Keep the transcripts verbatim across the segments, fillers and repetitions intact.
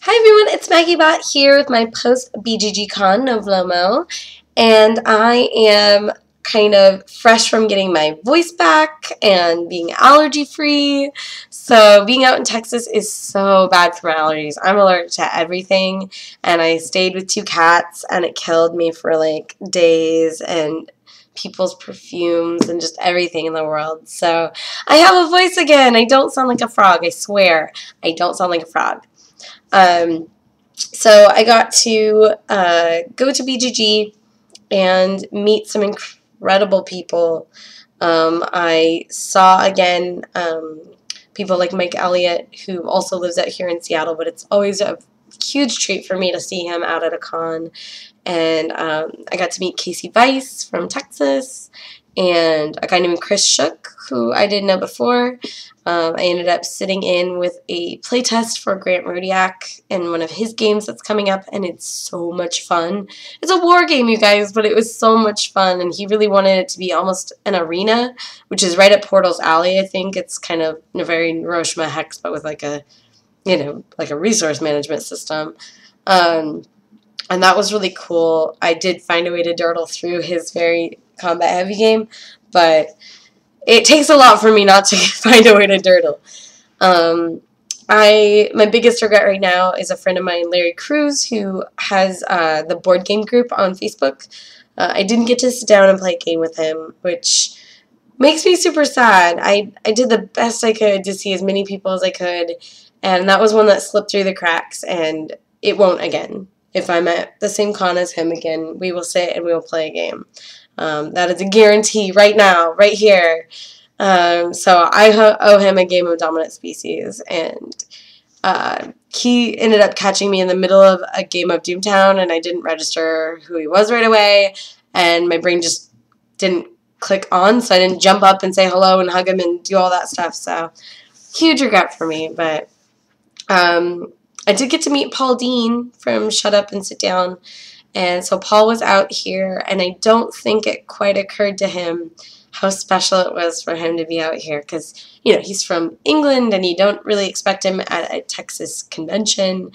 Hi everyone, it's MaggieBot here with my post B G G con NoVloMo, and I am kind of fresh from getting my voice back and being allergy free. So being out in Texas is so bad for my allergies. I'm allergic to everything, and I stayed with two cats and it killed me for like days, and people's perfumes and just everything in the world. So I have a voice again. I don't sound like a frog, I swear. I don't sound like a frog. Um, so I got to uh, go to B G G and meet some incredible people. Um, I saw again um, people like Mike Elliott, who also lives out here in Seattle, but it's always a huge treat for me to see him out at a con. And um, I got to meet Casey Weiss from Texas, and a guy named Chris Shook, who I didn't know before. Um, I ended up sitting in with a playtest for Grant Rodiak in one of his games that's coming up, and it's so much fun. It's a war game, you guys, but it was so much fun, and he really wanted it to be almost an arena, which is right up Portal's alley, I think. It's kind of a very Hiroshima Hex, but with like a, you know, like a resource management system. Um, and that was really cool. I did find a way to dirtle through his very combat-heavy game, but it takes a lot for me not to find a way to dirtle. Um, I my biggest regret right now is a friend of mine, Larry Cruz, who has uh, the board game group on Facebook. Uh, I didn't get to sit down and play a game with him, which makes me super sad. I, I did the best I could to see as many people as I could, and that was one that slipped through the cracks, and it won't again. If I'm at the same con as him again, we will sit and we will play a game. Um, that is a guarantee right now, right here. Um, so I owe him a game of Dominant Species, and uh, he ended up catching me in the middle of a game of Doomtown, and I didn't register who he was right away, and my brain just didn't click on, so I didn't jump up and say hello and hug him and do all that stuff. So huge regret for me, but um, I did get to meet Paul Dean from Shut Up and Sit Down. And so Paul was out here, and I don't think it quite occurred to him how special it was for him to be out here, because, you know, he's from England, and you don't really expect him at a Texas convention,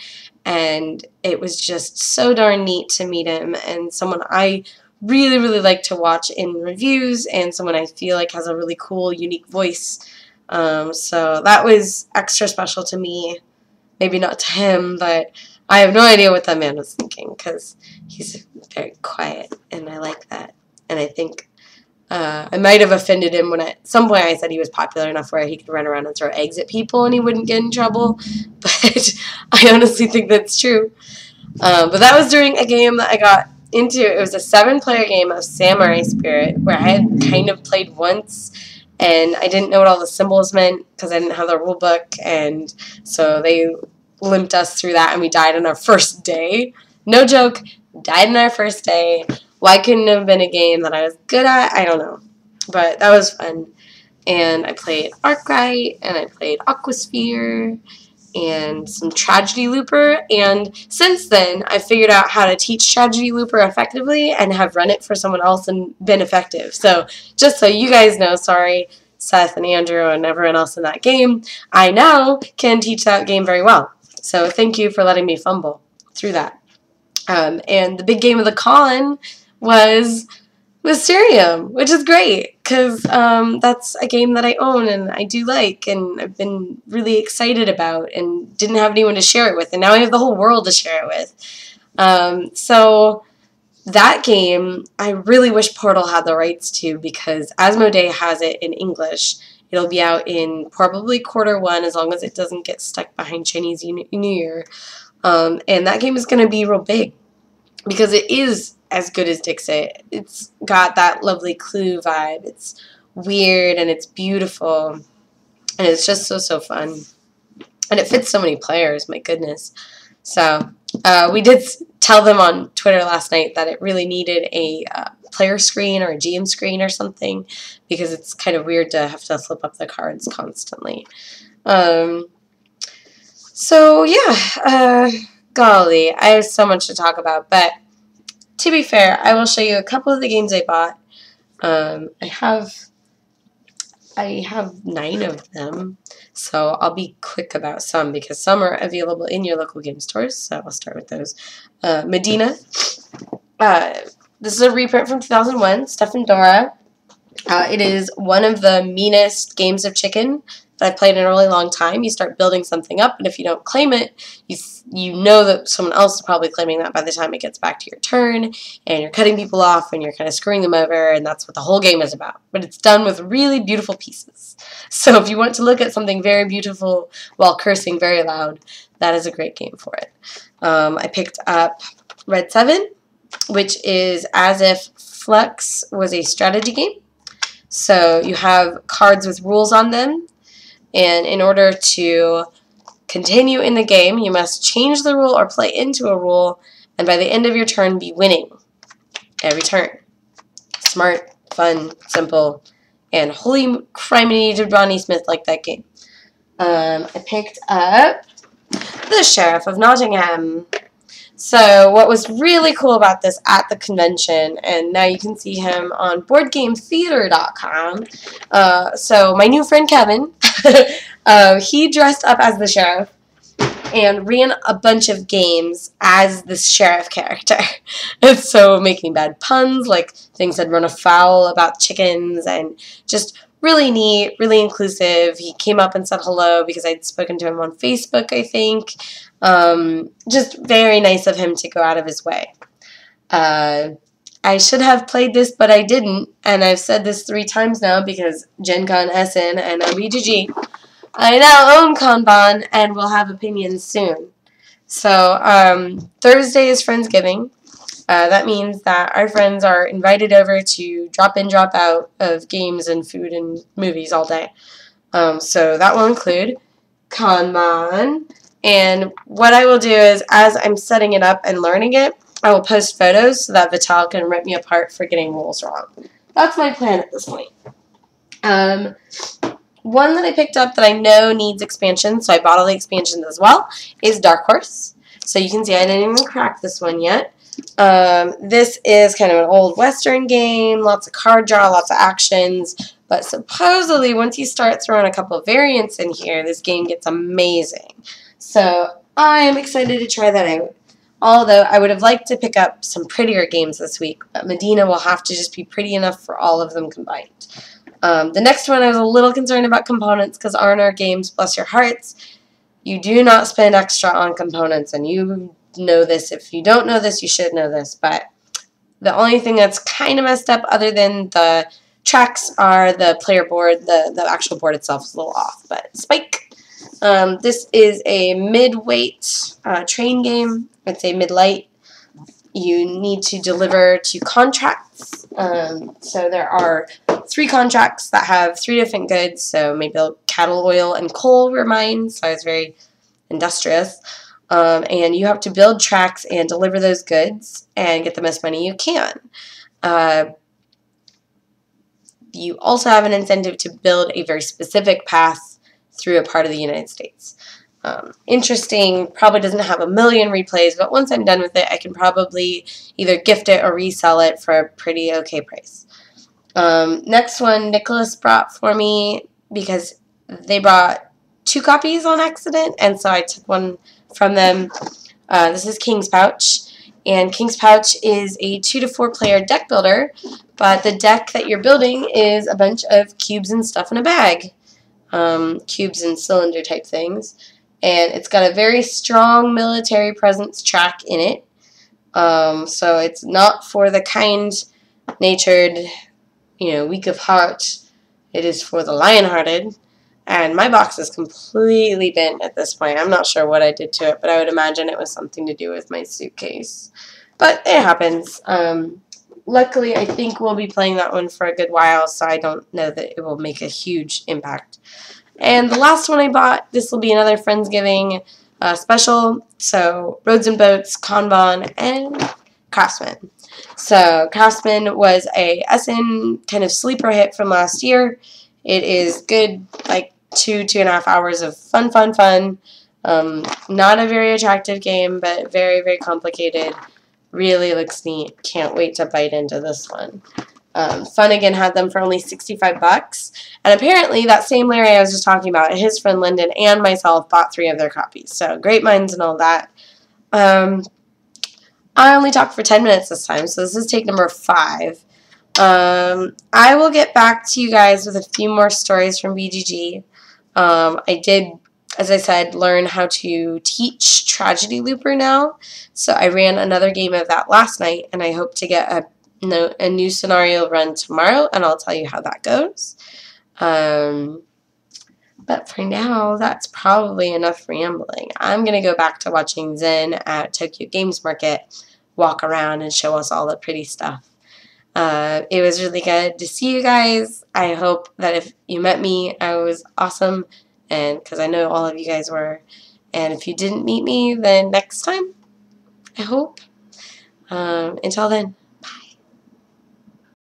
and it was just so darn neat to meet him, and someone I really, really like to watch in reviews, and someone I feel like has a really cool, unique voice. Um, so that was extra special to me. Maybe not to him, but I have no idea what that man was thinking, because he's very quiet, and I like that. And I think uh, I might have offended him when at some point I said he was popular enough where he could run around and throw eggs at people and he wouldn't get in trouble. But I honestly think that's true. Um, but that was during a game that I got into. It was a seven-player game of Samurai Spirit, where I had kind of played once, and I didn't know what all the symbols meant because I didn't have the rule book, and so they limped us through that, and we died on our first day. No joke, died on our first day. Why couldn't it have been a game that I was good at? I don't know. But that was fun. And I played Arkwright, and I played Aquasphere, and some Tragedy Looper, and since then, I figured out how to teach Tragedy Looper effectively and have run it for someone else and been effective. So, just so you guys know, sorry, Seth and Andrew and everyone else in that game, I now can teach that game very well. So thank you for letting me fumble through that. Um, and the big game of the con was Mysterium, which is great, because um, that's a game that I own and I do like, and I've been really excited about, and didn't have anyone to share it with, and now I have the whole world to share it with. Um, so that game, I really wish Portal had the rights to, because Asmodee has it in English. It'll be out in probably quarter one, as long as it doesn't get stuck behind Chinese New Year. Um, and that game is going to be real big, because it is as good as Dixit. It's got that lovely Clue vibe. It's weird, and it's beautiful, and it's just so, so fun. And it fits so many players, my goodness. So uh, we did tell them on Twitter last night that it really needed a uh, player screen or a G M screen or something, because it's kind of weird to have to flip up the cards constantly. Um, so yeah, uh, golly, I have so much to talk about, but to be fair, I will show you a couple of the games I bought. Um, I have I have nine of them, so I'll be quick about some because some are available in your local game stores, so I'll start with those. Uh, Medina. Uh, this is a reprint from two thousand one, Steph and Dora. Uh, it is one of the meanest games of chicken that I've played in a really long time. You start building something up, and if you don't claim it, you you know that someone else is probably claiming that by the time it gets back to your turn, and you're cutting people off, and you're kind of screwing them over, and that's what the whole game is about. But it's done with really beautiful pieces. So if you want to look at something very beautiful while cursing very loud, that is a great game for it. Um, I picked up Red seven, which is as if Flex was a strategy game. So you have cards with rules on them, and in order to continue in the game, you must change the rule or play into a rule, and by the end of your turn, be winning every turn. Smart, fun, simple, and holy criminy did Ronnie Smith like that game. Um, I picked up the Sheriff of Nottingham. So what was really cool about this at the convention, and now you can see him on board game theater dot com, uh, so my new friend Kevin, uh, he dressed up as the sheriff and ran a bunch of games as the sheriff character. And so making bad puns, like things that run afoul about chickens, and just really neat, really inclusive. He came up and said hello because I'd spoken to him on Facebook, I think. Um, just very nice of him to go out of his way. Uh, I should have played this, but I didn't, and I've said this three times now because Gen Con, Essen, and B G G. I now own Kanban and will have opinions soon. So um, Thursday is Friendsgiving. Uh, that means that our friends are invited over to drop in, drop out of games and food and movies all day. Um, so that will include Kanban. And what I will do is, as I'm setting it up and learning it, I will post photos so that Vital can rip me apart for getting rules wrong. That's my plan at this point. Um, one that I picked up that I know needs expansion, so I bought all the expansions as well, is Dark Horse. So you can see I didn't even crack this one yet. Um, this is kind of an old Western game, lots of card draw, lots of actions, but supposedly once you start throwing a couple of variants in here, this game gets amazing. So I am excited to try that out. Although I would have liked to pick up some prettier games this week, but Medina will have to just be pretty enough for all of them combined. Um, the next one I was a little concerned about components because R and R games, bless your hearts, you do not spend extra on components, and you know this. If you don't know this, you should know this, but the only thing that's kind of messed up other than the tracks are the player board. The, the actual board itself is a little off, but Spike. Um, this is a mid-weight uh, train game. It's a mid-light. You need to deliver to contracts. Um, so there are three contracts that have three different goods. So maybe cattle, oil, and coal were mine. So I was very industrious. Um, and you have to build tracks and deliver those goods and get the most money you can. Uh, you also have an incentive to build a very specific path through a part of the United States. Um, interesting, probably doesn't have a million replays, but once I'm done with it, I can probably either gift it or resell it for a pretty okay price. Um, next one, Nicholas brought for me because they brought two copies on accident, and so I took one from them. Uh, this is King's Pouch, and King's Pouch is a two to four player deck builder, but the deck that you're building is a bunch of cubes and stuff in a bag. Um, cubes and cylinder type things, and it's got a very strong military presence track in it, um, so it's not for the kind-natured, you know, weak of heart. It is for the lion-hearted, and my box is completely bent at this point. I'm not sure what I did to it, but I would imagine it was something to do with my suitcase, but it happens. Um, luckily, I think we'll be playing that one for a good while, so I don't know that it will make a huge impact. And the last one I bought, this will be another Friendsgiving uh, special, so Roads and Boats, Kanban, and Craftsman. So Craftsman was a Essen kind of sleeper hit from last year. It is good, like two, two and a half hours of fun, fun, fun. Um, not a very attractive game, but very, very complicated. Really looks neat. Can't wait to bite into this one. Um, Fun Again had them for only sixty-five bucks. And apparently that same Larry I was just talking about, his friend Lyndon and myself bought three of their copies. So great minds and all that. Um, I only talked for ten minutes this time, so this is take number five. Um, I will get back to you guys with a few more stories from B G G. Um, I did, as I said, learn how to teach Tragedy Looper now. So I ran another game of that last night, and I hope to get a No, a new scenario run tomorrow, and I'll tell you how that goes. Um, but for now, that's probably enough rambling. I'm going to go back to watching Zen at Tokyo Games Market walk around and show us all the pretty stuff. Uh, it was really good to see you guys. I hope that if you met me, I was awesome, and because I know all of you guys were. And if you didn't meet me, then next time, I hope. Um, until then.